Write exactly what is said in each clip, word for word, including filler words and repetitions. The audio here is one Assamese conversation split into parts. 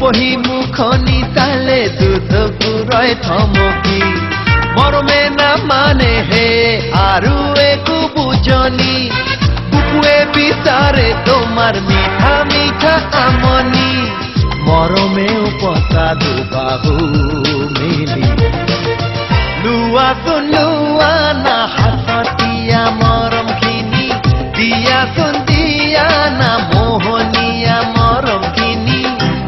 রূপহী মুখনি তালে দুধকুরয় থমকি মরমে না মানে হে আরু একু বুঝনি বুকুয়ে বিচারে তোমার মিঠা মিঠা আমনি মরমে উপসা দুবাহু মিলি লুয়া সুন লুয়া না হাসতিয়া মরম খিনি দিয়া সুন দিয়া না মোহনিয়া মরম খিনি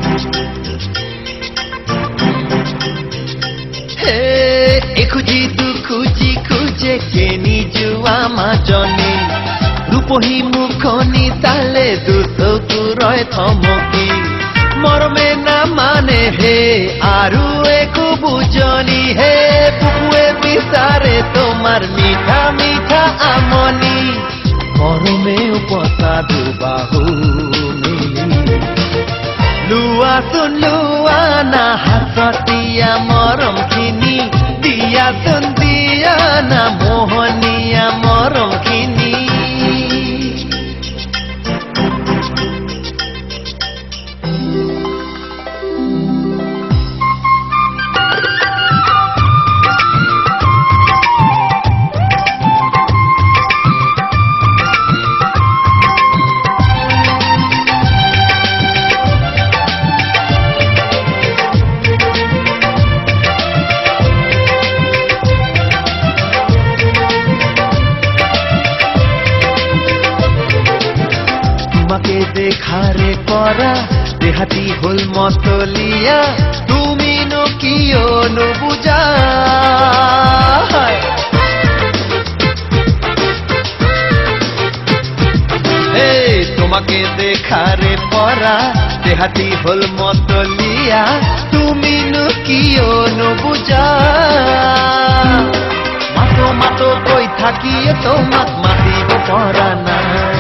হে এখুজি তু খুজি খুজে কেনি জুয়া মাজনি রূপহী মুখনি তালে দুধকুরয় থমকি মরমে না মানে হে আরু একু বুঝনি হে বুকুয়ে বিচারে তোমার মিঠা মিঠা আমনি মরমে উপসা দুবাহু মিলি লুয়া সুন লুয়া না হাসতিয়া মরম খিনি দিয়া সুন দিয়া না মোহনিয়া মরম খিনি তোমাকে দেখারে করা দেহাতি হল মতলিয়া তুমি নো কিয় নো বুঝা হে তোমাকে দেখারে পরা দেহাতি হল মতলিয়া তুমি নো কিয় নো বুঝা মাতো মাতো কই থাকিয়ে তোমাক মাতিব পৰা নাই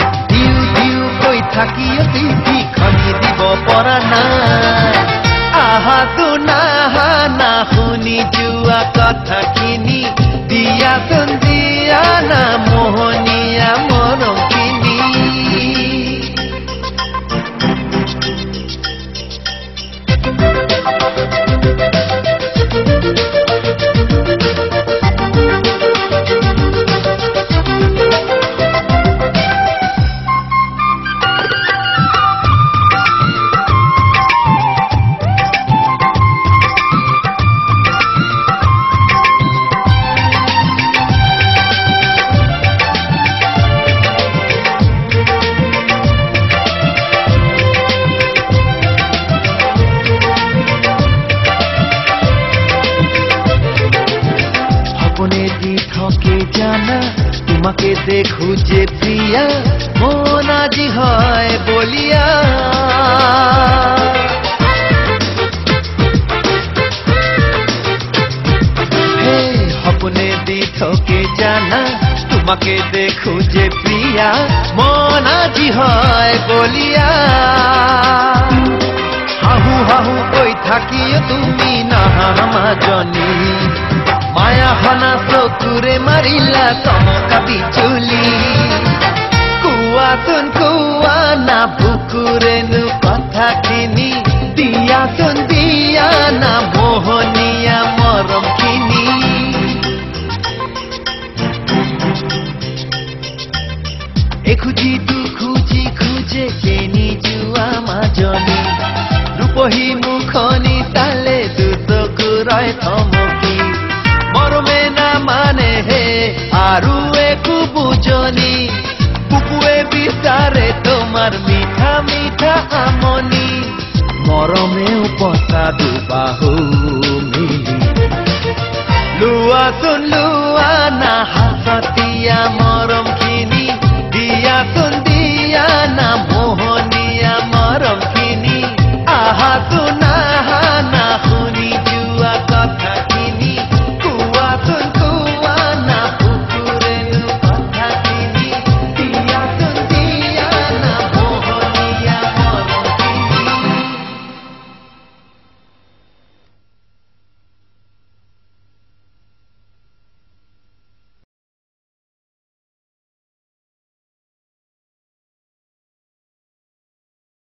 থাকিও টিভি খনি দিব পৰা নাই আহা তো নাহা না শুনি যোৱা কথাখিনি দিয়া চোন দিয়া না মোহনিয়া মৰমখিনি তোমাকে দেখু যে প্রিয়া মন আজি হয় বলিয়া হে সপনে দি থকে জানা তোমাকে দেখু যে প্রিয়া মন আজি হয় বলিয়া হাহু হাহু কই থাকিও তুমি নাহা মাজনি মায়া হনা চকুরে মারিলা চমকা বিজুলি কুয়া তুন কুয়া না বুকুরে নু কথাখিনি দিয়া তুন দিয়া না মোহনিয়া মরম খিনি এখুজি তু খুজি খুজে কেনি জুয়া মাজনি রূপহী মুখনি তালে দুধকুরয় থমকি মরমে না মানে হে আরু একু বুঝনি বুকুয়ে বিচারে তোমার মিঠা মিঠা আমনি মরমে উপসা দুবাহু মিলি লুয়া সুন লুয়া না হাসতিয়া মরম খিনি দিয়া সুন দিয়া না মোহনিয়া মরম খিনি আহা সুনা